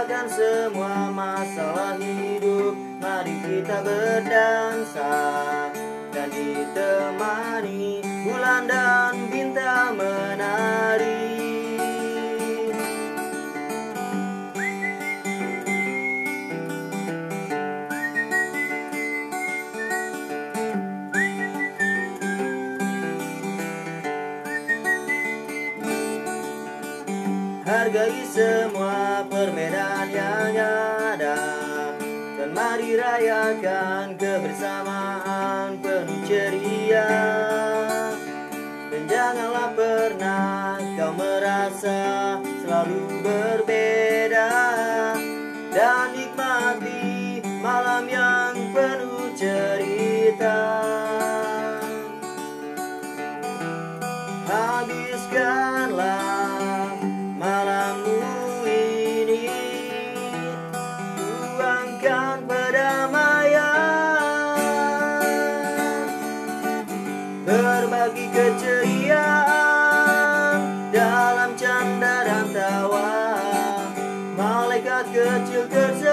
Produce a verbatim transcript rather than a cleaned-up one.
lupakan semua masalah hidup. Mari kita berdansa dan ditemani bulan dan bintang menari. Hargai semua perbedaan yang ada, dan mari rayakan kebersamaan penuh ceria. Dan janganlah pernah kau merasa selalu berbeda, dan nikmati malam yang penuh cerita. Habiskanlah malammu ini, tuangkan perdamaian, berbagi keceriaan dalam canda dan tawa. Malaikat kecil tersenyum